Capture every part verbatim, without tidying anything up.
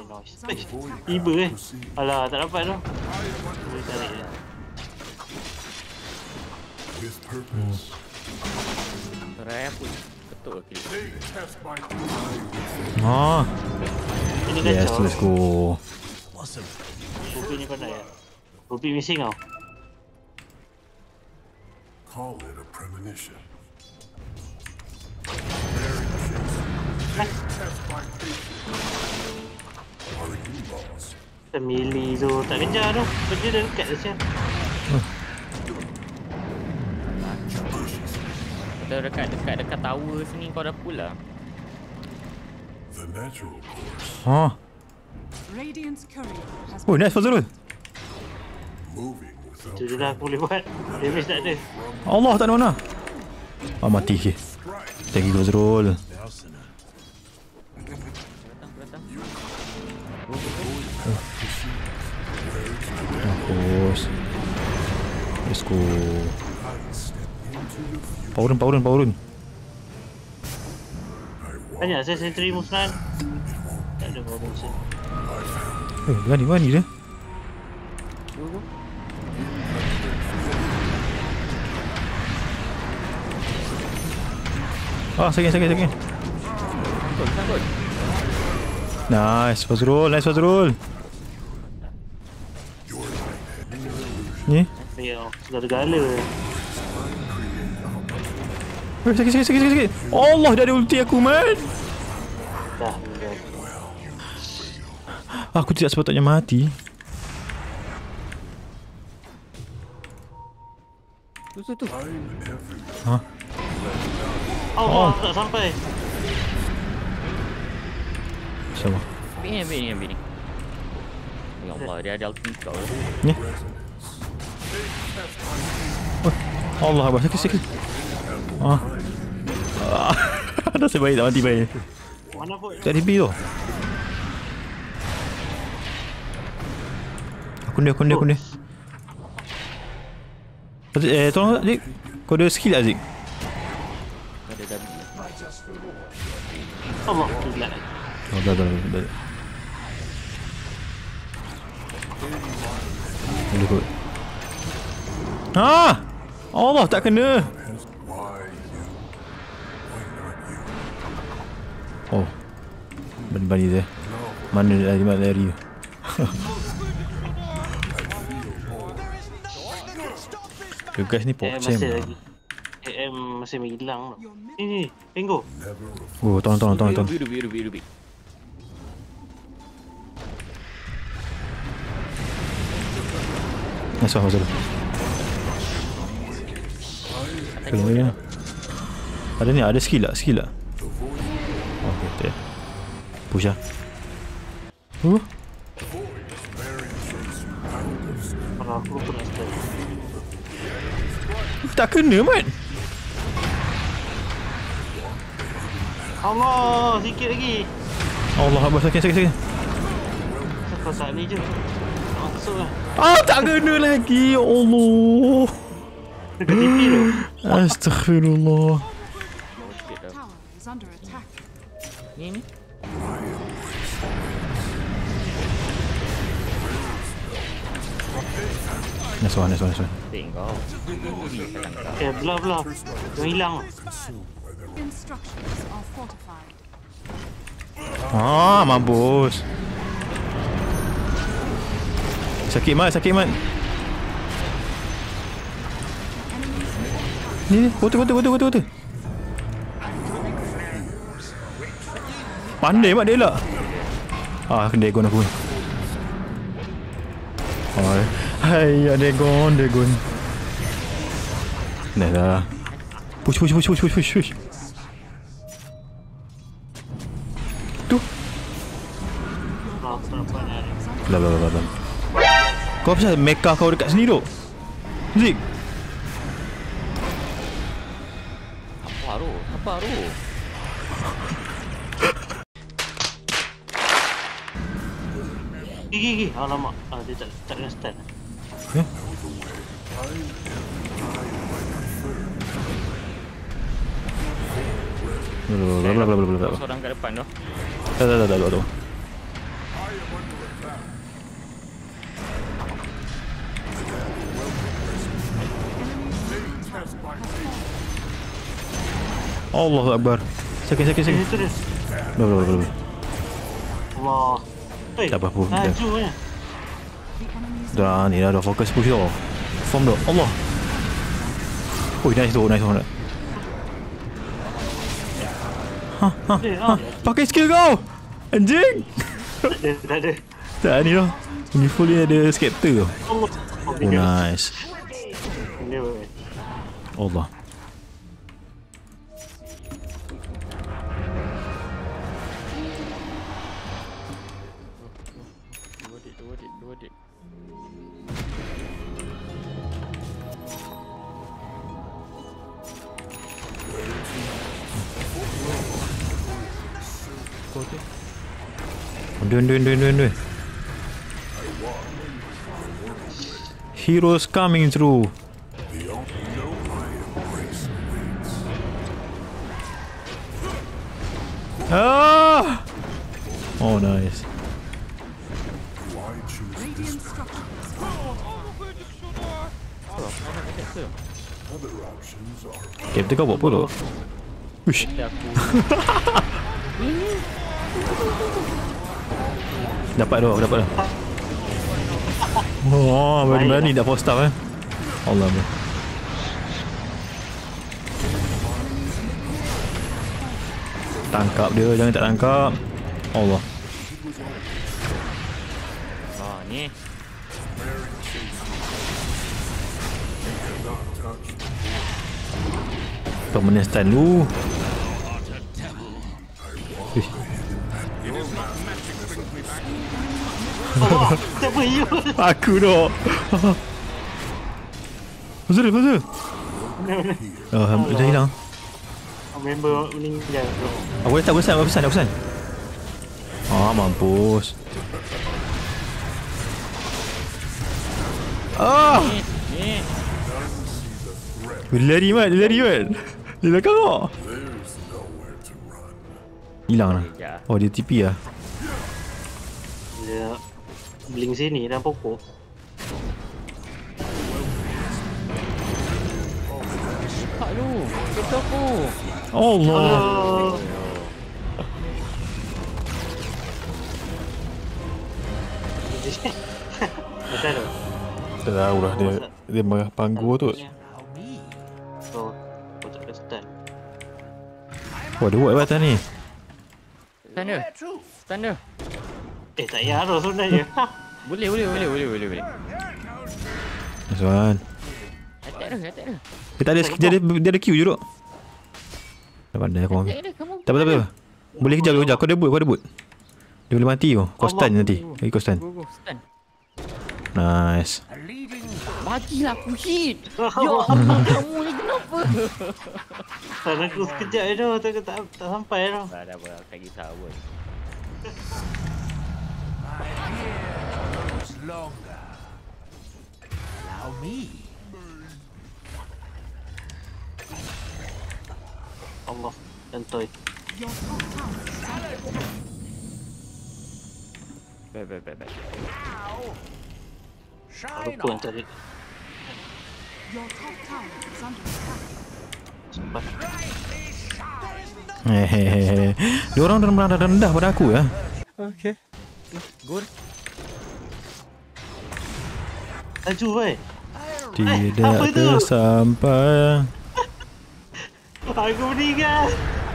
noise. Eh, tiba eh. Alah, tak dapat tu. Boleh tarik je. Raya pun betul ke? Ah. Ini Yes, kacau. let's go. Ruby ni pandai ya. Ruby missing tau. Call it a premonition. Semili tu tak kejar tu. Benda dah dekat dah siap. Kita dekat dekat dekat tower sini kau dah pull lah. The natural course. Ha. Radiant's courier has Oh, nice Fazrul. Moving without Itu je lah aku boleh buat. Damage tak ada. Allah, tak ada mana. Ah, mati ke. Thank you Fazrul. Mampus. Let's go. Power run, power run, power run. Banyak saya sentry musnah. Tak ada problem sih. Eh, berani berani dia. Ah, sakit, sakit, sakit. Betul, betul. Nice, Fazrul, nice Fazrul. Ni. Ya, segala-gala. Eh, sakit, sakit, sakit, sakit, sakit. Allah, dah ada ulti aku, man. Dah, dah. Aku tidak sepatutnya mati. Tu tu tu. Ha? Allah, tak sampai. Sama. Ambil ni, ambil ni, ambil ni. Ya Allah, dia ada ulti kau. Ni. Oh, Allah, abah sakit, sakit. Ah. Ah. Nasib baik tak mati baik. Mana pun. Tak D P tu. Aku ni, aku ni, aku ni. Azik, eh, tolong Zik. Kau ada skill tak Zik? Ada dah. Allah, gila. Oh, dah, dah, dah, dah. Boleh kot. Ah! Allah, tak kena. Oh. Bani-bani dia. Mana dia mana lari. You guys ni Eh, pocem. masih lagi. A M masih hilang. Ni ni, Pengo. Oh, tolong tolong tolong tolong. Ruby, ruby, ruby, ruby. Masuk masuk. Kena. Ada ni, ada skill tak? Skill tak? Oh, okay, tak. Push lah. Huh? Kalau aku pun nak start. Tak kena, man. Allah, sikit lagi. Allah, abang sakit, sakit, sakit. Kau tak ni je. Masuk lah. Ah, tak kena lagi. Ya Allah. Dekat T P tu. Astaghfirullah. tower is under attack. Ni ni. Nice one, nice one, nice one. Tengok. Ruby saya tangkap. Eh, belah belah. Yang hilang. Instructions are fortified. Ah, mampus. Sakit mat, sakit mat. Ni ni, kotor kotor kotor kotor kotor. Pandai mat dia lah. Ah, kena Dagon aku. Hai, hai, Dagon, Dagon. Dah dah. Push push push push push push push. Tu. Aku tak dapat nak. Dah dah dah dah. Kau apa pasal mecha kau dekat sini tu? Zik. Apa tu? Apa tu? Gigi gigi. Alamak. Ah, dia tak tak kena start. Eh? Bla bla bla bla bla bla. Seorang kat depan tu. Dah dah dah dah dah. Allahu Akbar. Sakit, sakit, sakit. Itu dia. Boleh, boleh, boleh. Allah. Oi. Tak apa-apa. Laju ya. Dah ni dah dah fokus push dah. Form dah. Allah. Oh, nice tu, nice tu. Ha, ha, ha. Pakai skill kau. Anjing. Tak ada, tak ada. Tak ni dah. Ini full ni ada scepter tu. Allah. Oh, nice. Ini apa? Allah. Dua dik, dua dik, dua dik. Dun dun dun dun dun. Heroes coming through. The only no I embrace awaits. Ah! Oh, nice. Do I choose Radiant structures other options are Captain kau buat apa tu? Uish. Dia aku. Dapat dah, dapat dah. Oh, berani-berani dah post up eh. Allah. Tangkap dia, jangan tak tangkap. Allah. Ah, ni. Kau mana stand lu? Ish. Allah. Siapa you? Aku dah. Mazul, Mazul. Oh, dah hilang. Member meninggal bro. Aku dah tak pesan, aku pesan, aku pesan. Ah, mampus. Ah! Ni, ni. Dia lari mat, dia lari mat. Dia belakang kau. there's nowhere to run. Hilang lah. Ya. Oh, dia T P lah. Dia bling sini dan pokok. Pak lu. Betul aku. Allah. Oh. Betul tu. Tak tahu lah dia. Dia marah panggur tu. So, aku tak ada stun. Wah, dia buat apa atas ni? Stand dia. Stand dia. Eh, tak payah tu sebenarnya. Boleh, boleh, boleh, boleh, boleh, boleh. Nice one. Attack dia, attack dia. Dia tak ada, dia ada, dia ada Q je duk. Dah pandai aku ambil. Attack dia, kamu. Tak apa, tak apa. Boleh kejar, boleh kejar. Kau ada boot, kau ada boot. Dia boleh mati tu. Kau stun je nanti. Lagi kau stun. Go, go, stand. Nice. Bagilah aku hit. Ya Allah, kamu ni kenapa? Stun aku sekejap je tu. Tak, tak, tak sampai tu. Tak ada apa, tak kisah pun. Allah. Santai. Your top tower is under attack. Baik, baik, baik, baik. Lupa yang tadi. Your top tower is under attack. Sempat. Hehehe. Dia orang dah rendah, rendah pada aku ya. Okay. Good. Laju weh. Tidak apa tu? tersampai. Aku meninggal.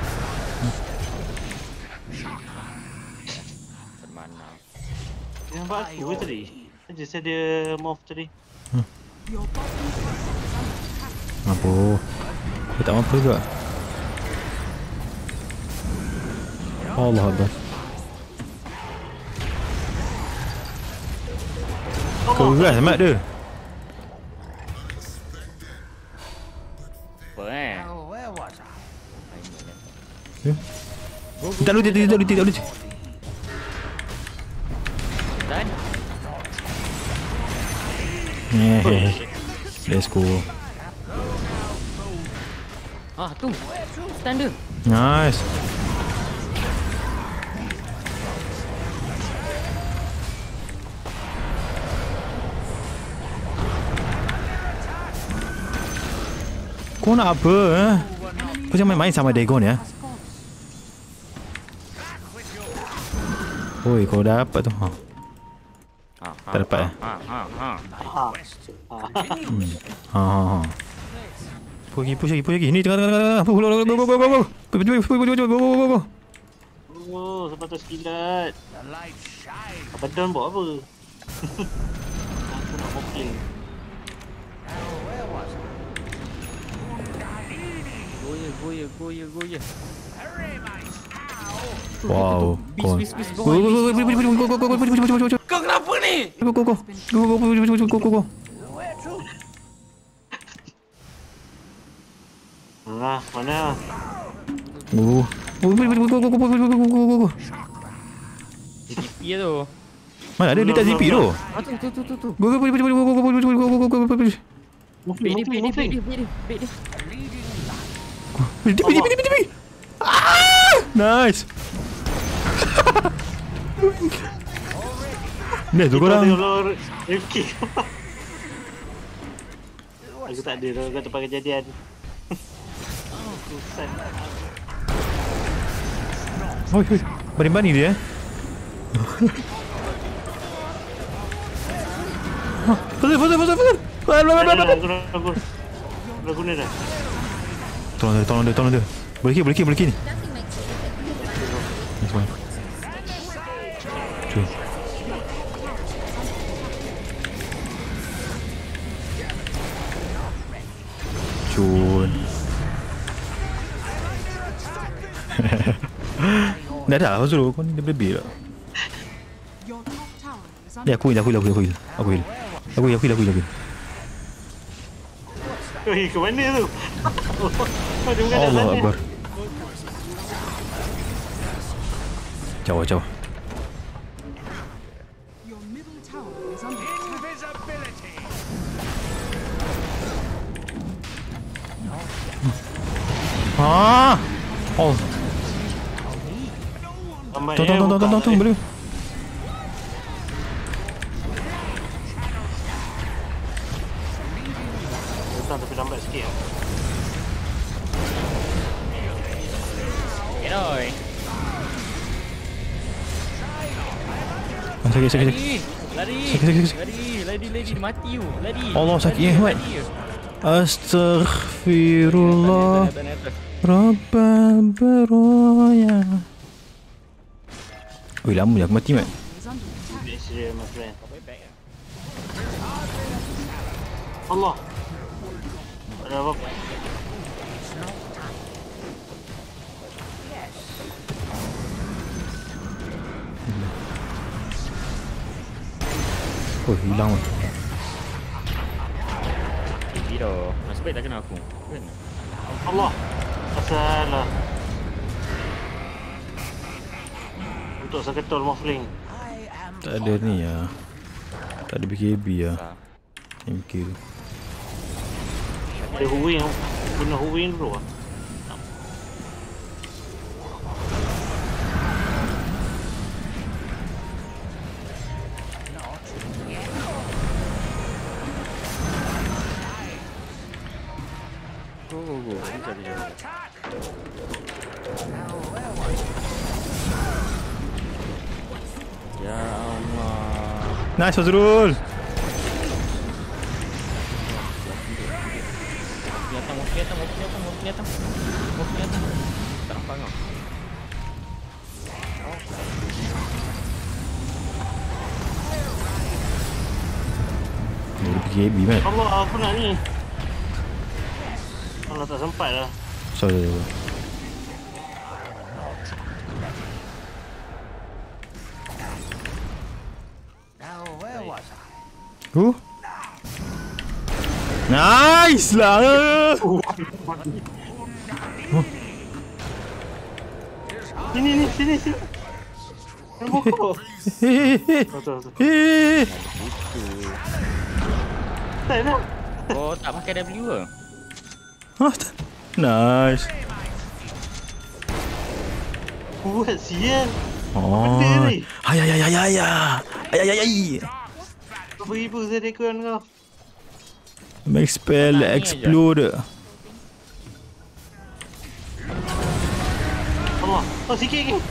Mana? Dia nampak aku ke tadi? Aja saya dia morph tadi. Your bottom tower is under attack. Mampu. Dia tak mampu juga. Allah Akbar. Keras mat dia. Apa eh? Tak boleh, tak boleh, tak boleh. Dan? Hehehe. Let's go. Ah, tu. Stand dia. Nice. Kau nak apa eh? Enemies Kau jangan main-main sama Dagon ya. Has gone. Oi, kau dapat tu. Ha. Ha, Tak dapat eh? Ha, ha, ha. Ha. Hmm. Ha ha ha. Push lagi, push lagi, push lagi. Ni tengah tengah tengah. Go go go go go go go. Go go go go go. Oh, sepatutnya sekilat. The light shines. Apa Don buat apa? Aku nak mokil. Where was it? Goya, goya, goya, goya. Hurry, my sow. Wow. Bis, Go bis, bis, go go go go go go go go. Kau kenapa ni? Go go go. Go go go go go go. Where to? Nah, mana? Go. Go go go go go go go go. T P tu. Mana ada dia tak Z P tu? Ah, tu, tu, tu, tu, tu. Go go go go go go go go go go go. Moving, Bait dia, moving, bait dia, moving. bait dia, bait dia, bait dia. Pergi pergi pergi pergi. Ah! Nice. Ni tu korang. F K. Aku tak ada tu kat tempat kejadian. Susah. Oi oi. Bani-bani dia eh. Pasal pasal pasal pasal. Aku aku aku guna dah. Tolong dia, tolong dia, tolong dia. Boleh ke, boleh ke, boleh ke ni. Ni semua. Cuy. Cuy. Dah dah, Fazrul. Kau ni dia lebih tak? Your top tower is Ni under aku heal, aku heal, aku heal, aku heal. Aku heal. Aku heal, aku heal, aku heal, aku heal. Oi, ke mana tu? Oh, dia bukan kat Allah sana. Akbar. Jauh, jauh. your middle tower is under attack. Invisibility. Ah! Oh, Lambat tong eh, tong tong buka tong tong tong eh. boleh. Datang tapi lambat sikit. Kenoi. Ah, sakit, sakit, sakit. Lari, lari, Sakit, sakit, sakit. lari, lari, lari, mati you, lari. Allah, sakit, Lari, Ahmad. lari. Astaghfirullah. Atas, atas, atas. Rabba beroya. Oi, lama je aku mati, Mat. Is under attack. Be serious, my friend. Baik ya. Allah. Ada apa? Oh, hilang Mat. Ini dah. Nasib baik tak kena aku. Kan? Allah. Asalah. Untuk seketul Morphling. Tak ada ni ya. Tak ada B K B ya. Ah. M K tu. Ada Huwing. Guna Huwing dulu lah. Go, go, go. Bisa, bisa, bisa. Ya Allah. Nice, Fazrul. Kelihatan, mau kelihatan, mau kelihatan, mau kelihatan. Mau kelihatan. Tak nampak kau. Ada B K B, Mat. Allah, aku nak ni. Allah, tak sempat lah. Sorry, sorry. Now, where was I? Oh. Nice lah. Sini, ni, sini, sini. Yang pokok. Hehehe. Betul, betul. Hehehe. Tak nak. Oh, tak pakai W ke? Oh, tak. Nice. Buat sial. Oh. Benda ni. Hai hai hai hai hai. Hai hai hai. Berapa ribu saya rekod kau? Max spell Nak ni explode. Allah. Oh, sikit lagi.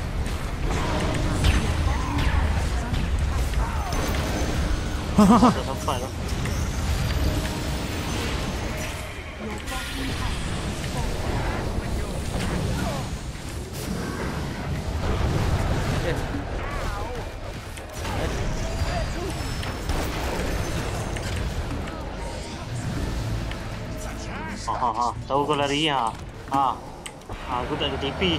Tak sampai lah. Ha ha ha, tahu kau lari ha. Ha. Ha, aku tak ada T P.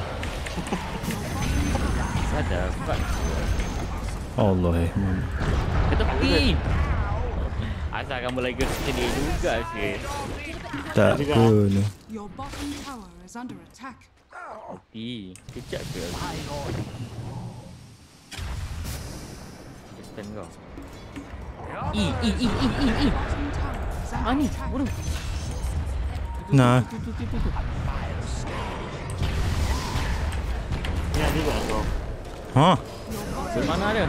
Sadar Fuad. Allah eh. Mana? Ke tepi. Asal kamu lagi sini juga sih. Tak apa. Your bottom tower is under attack. Tepi. Kejap ke? Stand kau. I, i, i, i, i, i. Bottom tower is Ah under ni, attack. bodoh. Nah. Tu, tu, tu, tu, tu. Ni ada juga kau. Ha? Di mana dia?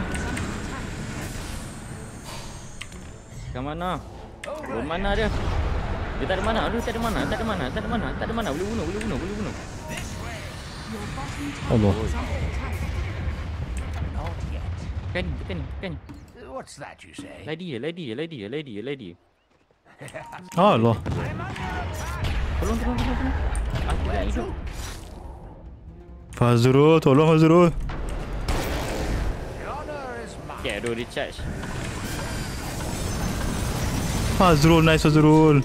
Kat mana? Di mana dia? Dia tak ada mana? Aduh, tak ada mana? Tak ada mana? Tak ada mana? Tak ada mana? Boleh bunuh, boleh bunuh, boleh bunuh. Your bottom tower Allah. is under attack. Kan, kan, kan. What's that you say? Lady, lady, lady, lady, lady. Allah. Tolong, tolong, tolong, tolong. Aku tak hidup. Fazrul, tolong Fazrul. Okay, aduh, recharge. Fazrul, nice Fazrul.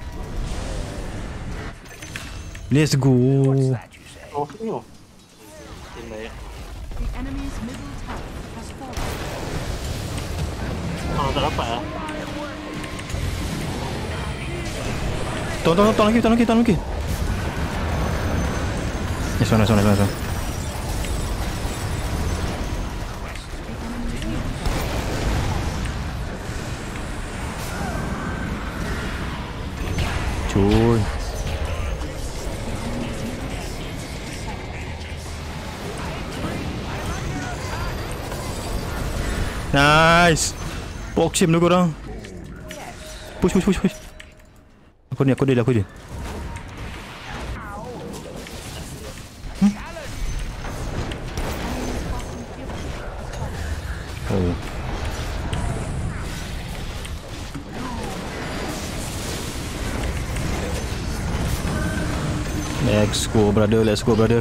Let's go. That you say? Oh, ni oh. Tembak ya. The enemy's middle tower has fallen. Oh, tak dapat lah. Tolong, tolong, tolong lagi, tolong lagi, tolong lagi. Nice one, nice one, nice one, nice one. Cuy. Nice. Box him dulu korang. Push, push, push, push. Aku ni, aku dia, aku dia. Hmm? Oh. Let's go, brother. Let's go, brother.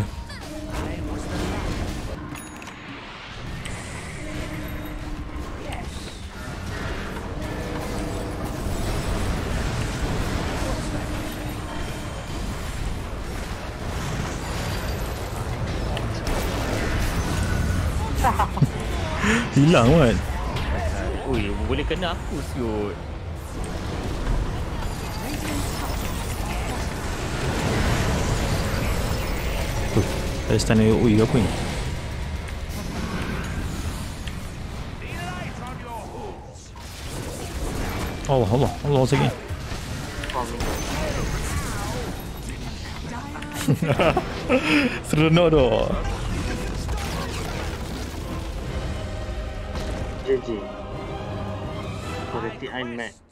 Hilang kan? Ui, boleh kena aku siut. Tuh, ada stun dia. Ui, apa ni? Allah, Allah, Allah sakit. Seronok tu. J J. Quality iMac.